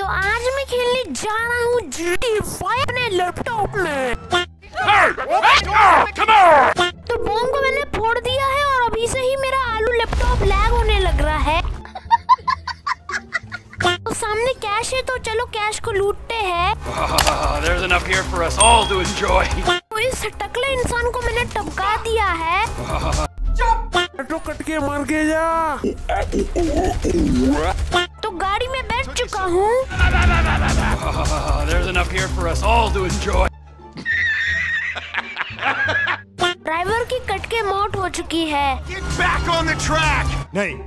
आज मैं खेलने जा रहा हूँ GTA 5 अपने लैपटॉप में। तो बॉम्ब को मैंने फोड़ दिया है और अभी से ही मेरा आलू लैपटॉप लैग होने लग रहा है। तो सामने कैश है तो चलो कैश को लूटते हैं। There's enough here for us all to enjoy. तो इस टकले इंसान को मैंने टपका दिया है। तो कट के मर के जा। तो गाड़ी में बैठ चुका हूँ। There's enough here for us all to enjoy. Driver की कट के मौत हो चुकी है। Get back on the track. नहीं।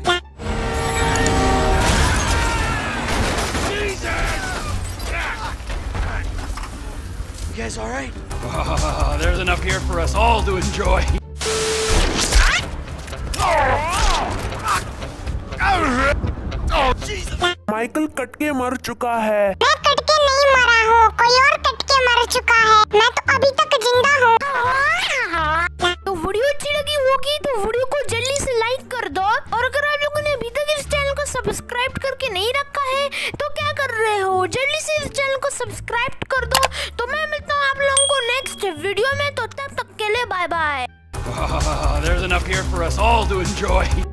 You guys all right? There's enough here for us all to enjoy. Michael कट के मर चुका है। मैं कट के नहीं मरा हूँ, कोई और कट के मर चुका है। मैं तो अभी तक जिंदा हूँ। तो वीडियो अच्छी लगी होगी तो वीडियो को जल्दी से लाइक कर दो, और अगर आप लोगों ने अभी तक इस चैनल को सब्सक्राइब करके नहीं रखा है तो क्या कर रहे हो, जल्दी से इस चैनल को सब्सक्राइब कर दो। तो मैं मिलता हूँ आप लोगों को नेक्स्ट वीडियो में, तो तब तक के लिए bye bye. There's enough here for us all to enjoy.